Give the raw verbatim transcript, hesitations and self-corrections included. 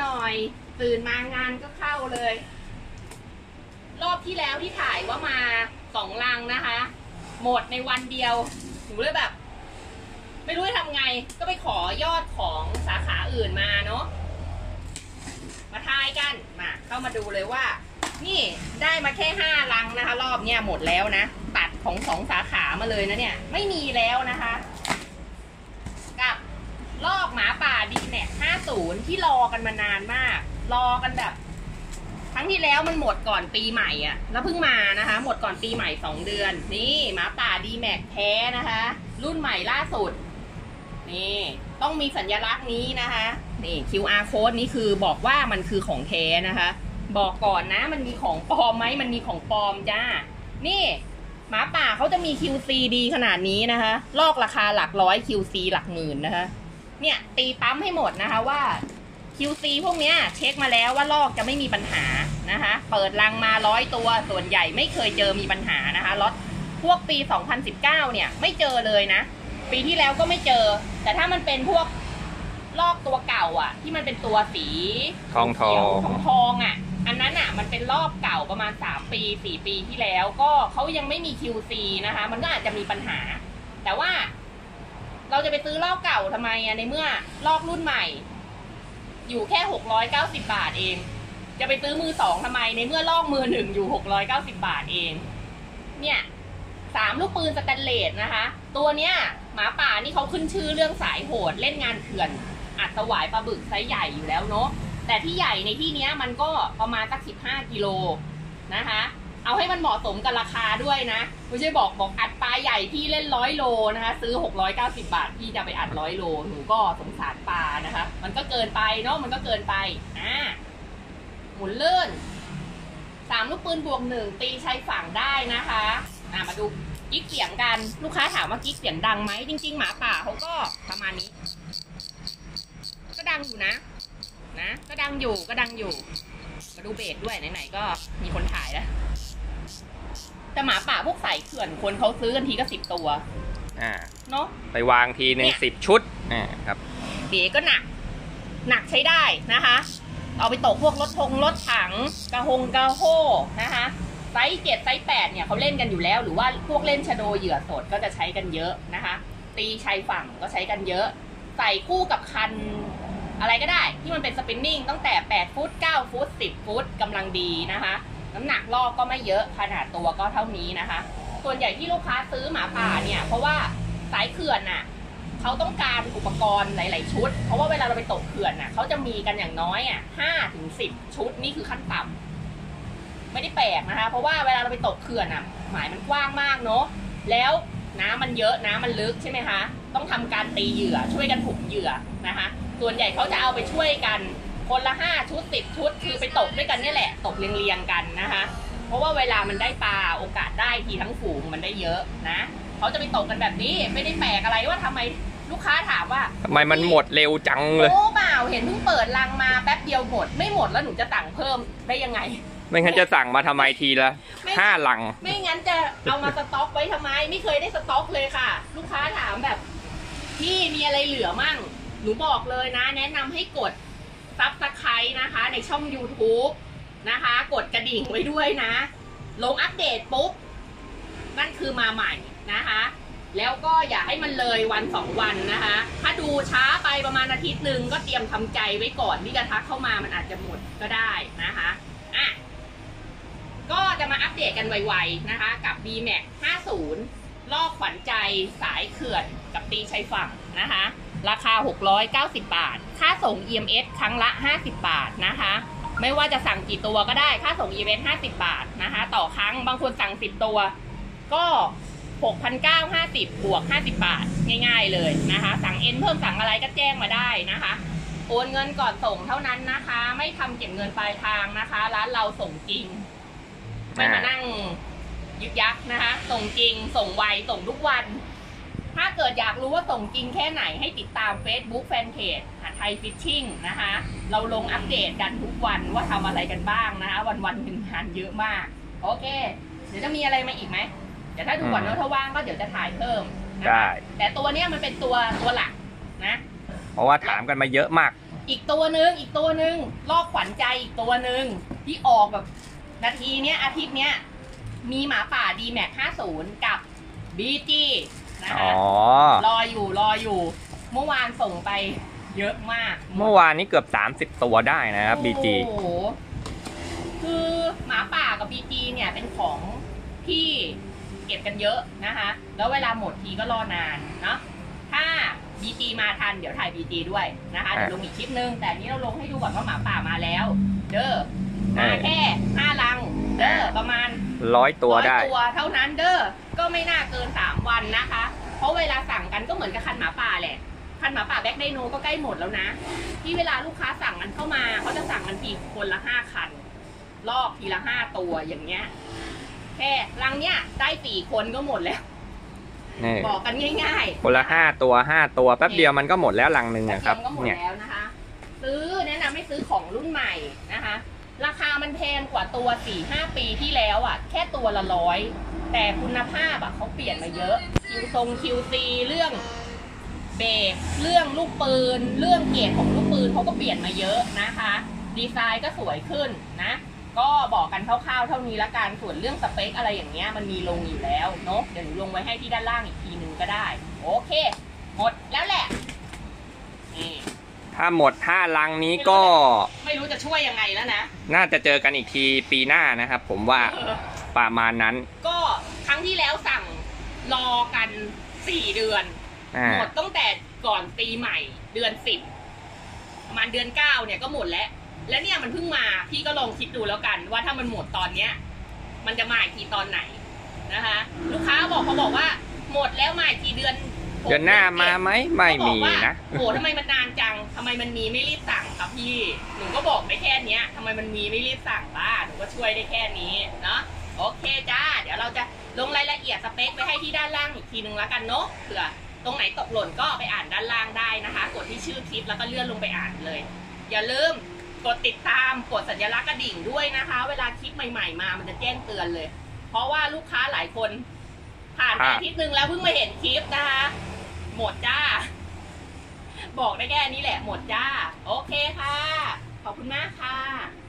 หน่อยตื่นมางานก็เข้าเลยรอบที่แล้วที่ถ่ายว่ามาสองลังนะคะหมดในวันเดียวหนูเลยแบบไม่รู้จะทำไงก็ไปขอยอดของสาขาอื่นมาเนาะมาทายกันมาเข้ามาดูเลยว่านี่ได้มาแค่ห้าลังนะคะรอบเนี้ยหมดแล้วนะตัดของสองสาขามาเลยนะเนี่ยไม่มีแล้วนะคะกับลอกหมาป่าดีแม็กห้าสิบที่รอกันมานานมากรอกันแบบครั้งที่แล้วมันหมดก่อนปีใหม่อ่ะแล้วเพิ่งมานะคะหมดก่อนปีใหม่สองเดือนนี่หมาป่าดีแม็กแท้นะคะรุ่นใหม่ล่าสุดนี่ต้องมีสัญลักษณ์นี้นะคะนี่ คิว อาร์ code นี้คือบอกว่ามันคือของแท้นะคะบอกก่อนนะมันมีของปลอมไหมมันมีของปลอมจ้านี่หมาป่าเขาจะมี คิว ซี ดีขนาดนี้นะคะลอกราคาหลักร้อย คิว ซี หลักหมื่นนะคะเนี่ยตีปั๊มให้หมดนะคะว่า คิว ซี พวกเนี้ยเช็คมาแล้วว่าลอกจะไม่มีปัญหานะคะเปิดรังมาร้อยตัวส่วนใหญ่ไม่เคยเจอมีปัญหานะคะล็อตพวกปีสองพันสิบเก้าเนี่ยไม่เจอเลยนะปีที่แล้วก็ไม่เจอแต่ถ้ามันเป็นพวกลอกตัวเก่าอ่ะที่มันเป็นตัวสีทองทองทองทองอ่ะอันนั้นอ่ะมันเป็นรอบเก่าประมาณสามปีสี่ปีที่แล้วก็เขายังไม่มี คิว ซี นะคะมันก็อาจจะมีปัญหาแต่ว่าเราจะไปซื้อลอกเก่าทำไมอ่ะในเมื่อลอกรุ่นใหม่อยู่แค่หกร้อยเก้าสิบบาทเองจะไปซื้อมือสองทำไมในเมื่อลอกมือหนึ่งอยู่หกร้อยเก้าสิบบาทเองเนี่ยสามลูกปืนสแตนเลสนะคะตัวเนี้ยหมาป่านี่เขาขึ้นชื่อเรื่องสายโหดเล่นงานเถื่อนอัดสวายปลาบึกไซส์ใหญ่อยู่แล้วเนาะแต่ที่ใหญ่ในที่นี้มันก็ประมาณสักสิบห้ากิโลนะคะเอาให้มันเหมาะสมกับราคาด้วยนะไม่ใช่บอกบอกอัดปลาใหญ่พี่เล่นร้อยโลนะคะซื้อหกร้อยเก้าสิบบาทพี่จะไปอัดร้อยโลหนูก็สงสารปลานะคะมันก็เกินไปเนาะมันก็เกินไปอ่าหมุนเลื่อนสามลูกปืนบวกหนึ่งตีชายฝั่งได้นะคะอ่ามาดูกิ๊กเสียงกันลูกค้าถามว่ากิ๊กเสียงดังไหมจริงๆหมาป่าเขาก็ประมาณนี้ก็ดังอยู่นะนะก็ดังอยู่ก็ดังอยู่มาดูเบสด้วยไหนๆก็มีคนถ่ายแล้วแต่หมาป่าพวกสายเขื่อนคนเขาซื้อกันทีก็สิบตัวอ่าเนาะไปวางทีหนึ่งสิบชุดอ่าครับเบสก็หนักหนักใช้ได้นะคะเอาไปตกพวกรถทงรถถังกระหงกระโฮนะคะไซส์เจ็ดไซส์แปดเนี่ยเขาเล่นกันอยู่แล้วหรือว่าพวกเล่นชะโดเหยื่อสดก็จะใช้กันเยอะนะคะตีชายฝั่งก็ใช้กันเยอะใส่คู่กับคันอะไรก็ได้ที่มันเป็นสปินนิ่งตั้งแต่แปดฟุตเก้าฟุตสิบฟุตกำลังดีนะคะน้ำหนักลอกก็ไม่เยอะขนาดตัวก็เท่านี้นะคะส่วนใหญ่ที่ลูกค้าซื้อหมาป่าเนี่ยเพราะว่าสายเขื่อนน่ะเขาต้องการอุปกรณ์หลายๆชุดเพราะว่าเวลาเราไปตกเขื่อนน่ะเขาจะมีกันอย่างน้อยอ่ะห้าถึงสิบชุดนี่คือขั้นต่ำไม่ได้แปลกนะคะเพราะว่าเวลาเราไปตกเขื่อนอ่ะหมายมันกว้างมากเนาะแล้วน้ำมันเยอะน้ำมันลึกใช่ไหมคะต้องทำการตีเหยื่อช่วยกันผูกเหยื่อนะคะส่วนใหญ่เขาจะเอาไปช่วยกันคนละห้าชุดสิบชุดคือไปตกด้วยกันนี่แหละตกเรียงๆกันนะคะเพราะว่าเวลามันได้ปลาโอกาสได้ทีทั้งฝูงมันได้เยอะนะเขาจะไปตกกันแบบนี้ไม่ได้แปลกอะไรว่าทำไมลูกค้าถามว่าทำไมมันหมดเร็วจังเลยโอ้เปล่าเห็นเพิ่งเปิดรังมาแป๊บเดียวหมดไม่หมดแล้วหนูจะสั่งเพิ่มได้ยังไงไม่งั้นจะสั่งมาทำไมทีละห้าลังไม่งั้นจะเอามาสต็อกไว้ทำไมไม่เคยได้สต็อกเลยค่ะลูกค้าถามแบบพี่มีอะไรเหลือมั่งหนูบอกเลยนะแนะนำให้กดซับสไครต์นะคะในช่อง ยูทูบ นะคะกดกระดิ่งไว้ด้วยนะลงอัปเดตปุ๊บนั่นคือมาใหม่นะคะแล้วก็อย่าให้มันเลยวันสองวันนะคะถ้าดูช้าไปประมาณอาทิตย์หนึ่งก็เตรียมทำใจไว้ก่อนที่จะทักเข้ามามันอาจจะหมดก็ได้นะคะอ่ะก็จะมาอัปเดตกันไวๆนะคะกับ ดี แม็ก ห้าสิบลอกขวัญใจสายเขื่อนกับตีชายฝั่งนะคะราคาหกร้อยเก้าสิบบาทค่าส่ง อี เอ็ม เอส ครั้งละห้าสิบบาทนะคะไม่ว่าจะสั่งกี่ตัวก็ได้ค่าส่ง อี เอ็ม เอส ห้าสิบบาทนะคะต่อครั้งบางคนสั่งสิบตัวก็ หกพันเก้าร้อยห้าสิบ บวกห้าสิบบาทง่ายๆเลยนะคะสั่งเอ็นเพิ่มสั่งอะไรก็แจ้งมาได้นะคะโอนเงินก่อนส่งเท่านั้นนะคะไม่ทำเก็บเงินปลายทางนะคะร้านเราส่งจริงไม่มานั่งยึกยักนะคะส่งจริงส่งไวส่งทุกวันถ้าเกิดอยากรู้ว่าส่งจริงแค่ไหนให้ติดตาม Facebook Fanpage หาไทยฟิชชิ่งนะคะเราลงอัปเดตกันทุกวันว่าทำอะไรกันบ้างนะคะวันๆหนึ่งงานเยอะมากโอเคเดี๋ยวจะมีอะไรมาอีกไหมเดี๋ยวถ้าดูก่อนว่าถ้าว่างก็เดี๋ยวจะถ่ายเพิ่มได้แต่ตัวเนี้ยมันเป็นตัวตัวหลักนะเพราะว่าถามกันมาเยอะมากอีกตัวหนึ่งอีกตัวหนึ่งลอกขวัญใจอีกตัวหนึ่งที่ออกแบบนาทีเนี้ยอาทิตย์เนี้ยมีหมาป่า ดี แม็ก ห้าสิบ กับ บี จี นะคะอ๋อรออยู่รออยู่เมื่อวานส่งไปเยอะมากเมื่อวานนี้เกือบสามสิบตัวได้นะครับ บี จีโอ้โหคือหมาป่ากับ บี จี เนี่ยเป็นของที่เก็บกันเยอะนะคะ แล้วเวลาหมดทีก็รอนานเนาะถ้า บี จี มาทันเดี๋ยวถ่าย บี จี ด้วยนะคะเดี๋ยวลงอีกคลิปนึงแต่นี้เราลงให้ดูก่อนว่าหมาป่ามาแล้วเด้อมาแค่ห้าลังเด้อประมาณร้อยตัวได้ร้อยตัวเท่านั้นเด้อก็ไม่น่าเกินสามวันนะคะ เพราะเวลาสั่งกันก็เหมือนกับคันหมาป่าแหละคันหมาป่าแบ็คไดโนก็ใกล้หมดแล้วนะที่เวลาลูกค้าสั่งกันเข้ามาเขาจะสั่งกันทีคนละห้าคันลอกทีละห้าตัวอย่างเงี้ยแค่ลังเนี้ยได้สี่คนก็หมดแล้วนี่บอกกันง่ายๆคนละห้าตัวห้าตัวแป๊บเดียวมันก็หมดแล้วลังหนึ่งแป๊บนะคเดีรัยบวก็หมดเนี่ยแล้วนะคะ ซื้อแนะนำให้ซื้อของรุ่นใหม่นะคะ ราคามันแพงกว่าตัว สี่ห้า ปีที่แล้วอ่ะแค่ตัวละร้อยแต่คุณภาพอ่ะเขาเปลี่ยนมาเยอะคิวทรง คิว ซี เรื่องเบรกเรื่องลูกปืน เรื่องเกรดของลูกปืนเขาก็เปลี่ยนมาเยอะนะคะ ดีไซน์ก็สวยขึ้นนะ ก็บอกกันคร่าวๆเท่านี้ละกันส่วนเรื่องสเปคอะไรอย่างเงี้ยมันมีลงอยู่แล้วเนาะเดี๋ยวหนูลงไว้ให้ที่ด้านล่างอีกทีนึงก็ได้โอเคหมดแล้วแหละนี่ถ้าหมดห้าลังนี้ก็ไม่รู้จะช่วยยังไงแล้วนะน่าจะเจอกันอีกทีปีหน้านะครับ ผมว่าเออประมาณนั้นก็ครั้งที่แล้วสั่งรอกันสี่เดือนอ่าหมดตั้งแต่ก่อนปีใหม่เดือนสิบประมาณเดือนเก้าเนี่ยก็หมดแล้ว แล้วเนี่ยมันเพิ่งมาพี่ก็ลองคิดดูแล้วกัน ว่าถ้ามันหมดตอนเนี้ย มันจะมาอีกทีตอนไหนนะคะ ลูกค้าบอกเขาบอกว่า หมดแล้วมาอีกทีเดือนหกเดือนหน้ามาไหมไม่มีเขาบอกว่านะโหทำไมมันนานจังทำไมมันมีไม่รีบสั่งครับพี่หนูก็บอกได้แค่เนี้ยทำไมมันมีไม่รีบสั่งบ้าหนูก็ช่วยได้แค่นี้เนาะโอเคจ้าเดี๋ยวเราจะลงรายละเอียดสเปคไปให้ที่ด้านล่างอีกทีนึงแล้วกันเนาะเผื่อตรงไหนตกหล่นก็ไปอ่านด้านล่างได้นะคะ กดที่ชื่อคลิปแล้วก็เลื่อนลงไปอ่านเลย อย่าลืมกดติดตามกดสัญลักษณ์กระดิ่งด้วยนะคะ เวลาคลิปใหม่ๆมามันจะแจ้งเตือนเลย เพราะว่าลูกค้าหลายคนผ่านไปอาทิตย์นึงแล้วเพิ่งมาเห็นคลิปนะคะ หมดจ้า บอกได้แค่นี้แหละหมดจ้า โอเคค่ะ ขอบคุณมากค่ะ